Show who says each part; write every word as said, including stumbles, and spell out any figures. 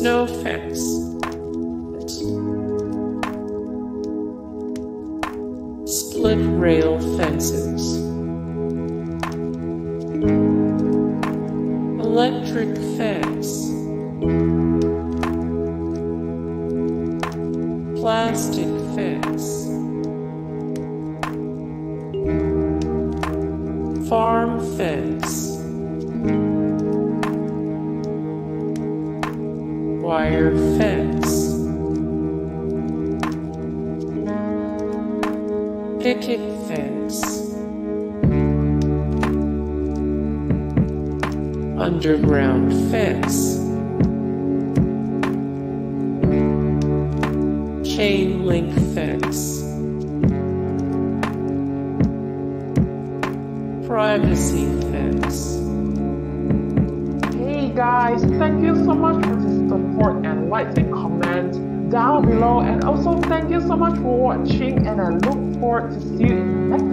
Speaker 1: snow fence, split rail fences, electric fence, plastic fence, farm fence, wire fence, picket fence, underground fence, chain link fence, privacy fence.
Speaker 2: Hey guys, thank you so much for the support and likes and comments down below, and also thank you so much for watching, and I look forward to see you in the next